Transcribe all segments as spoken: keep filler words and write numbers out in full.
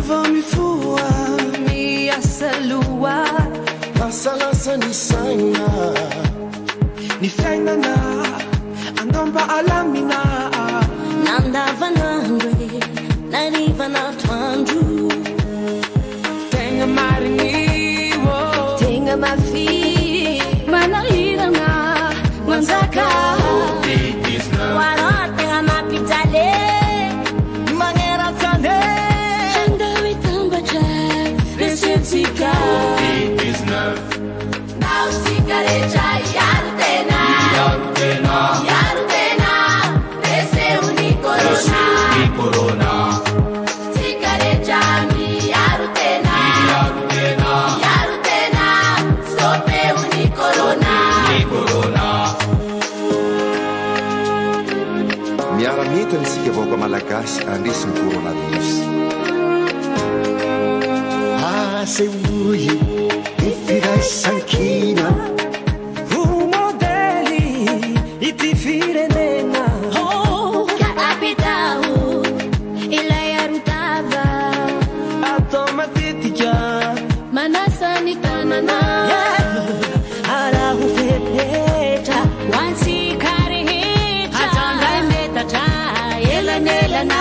vomifua miasalua masalasa ni saina ni fiainana andamba alamina nandavanandre narivana toandro tegna marignivo tegna mafi manahirana manzaka warottegna mapitale maneratane andawitambatra resetsika nao sigaretra iarotena iarotena iarotena reseuni corona corona sigaretra mi iarotena iarotena iarotena stopeuni corona corona miaramita nisika vaoka malagasy andresiny coronavirus aseoy ifiraisankina o modely ity firenena kaapitao ilay arotava atao matetika manasany tanana araho fepetra hoantsika rehetra atandray metatra elanelana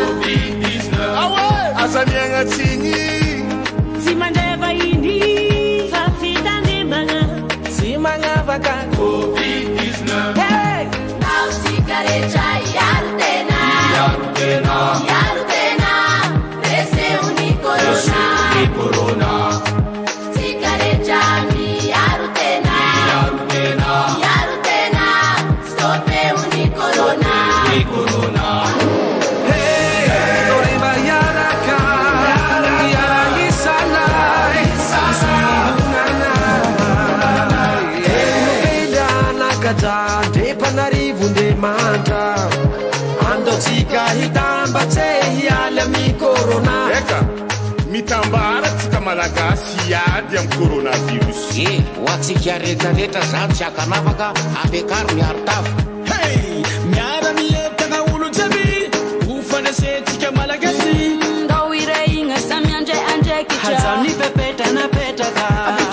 azamiagnatsiny tsy mandreva iny fa fitandrimbana tsy magnavaka covid dix-neuf nao sigaretra iarotena iarotena iarotena reseuni corona corona sigaretra mi iarotena iarotena iarotena stopeuni corona corona drepanarivondemandra andotsika hitambatse hialy ami corona eka mitambara tsika malagasy iady amy coronavirus e hoatsika retraretra za tsy akanafaka ampekary miarotava hey miara mietana olo jiaby hofanasetsika malagasy ndao ireigna samy andre andraikitra hazany fepetranapetraka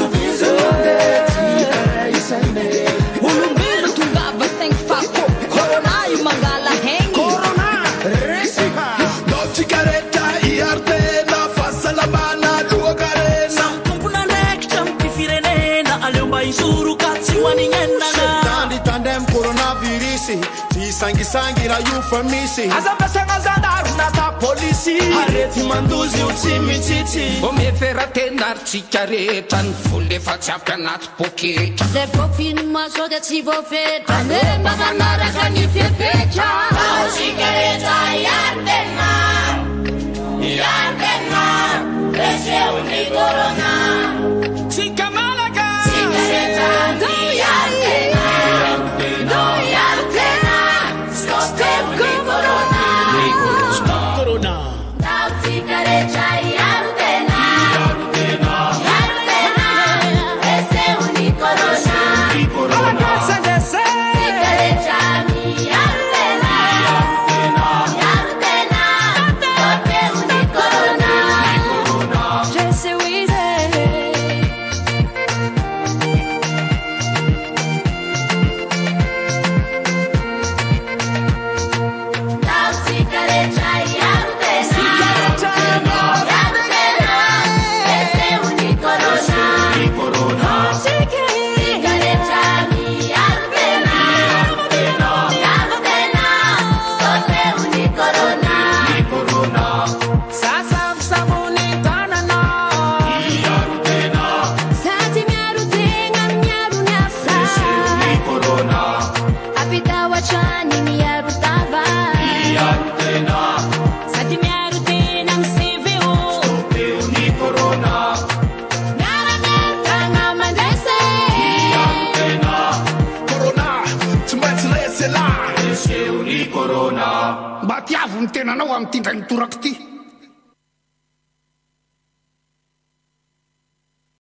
olombelo tongava saingy fako corona io mangala haigny corona resika ndao tsika retra iarotena fahasalamana loakarena tompona andraikitra amty firenena aleo mba isoroka tsy hoanignenana tandritandray amy coronavirus tsy isangisangy raha io fa misy azambasagna zandaro nata polisy arety mandozy io tsy mitsitsy omeferantenarytsika rehetra ny volefa tsy ampy anaty poketra le bofiny masoda tsy voafetra anemba manaraka ny fepetra ao sigaretra iarotena iarotena reseuni corona tsika malaka sigaretra do iarotena do iarotena stopeuni corona corona ao sigaretra iarotena iarotena reseuni corona alagasagasa sigaretra mi iarotena iarotena stopeuni corona resewize ao sigaretra iarotena iarotena reseuni corona sigaretra mi iarotena iarotena stopeuni corona sasamsavony tanana sady miarotegna miaro ny asa apitao atrany miarotava sady miarotena amy cvo miaramiarotagna mandrese corona tsy maintsy resela reseuni corona mba tiavo ny tenanao amy ty ndray mitorako ty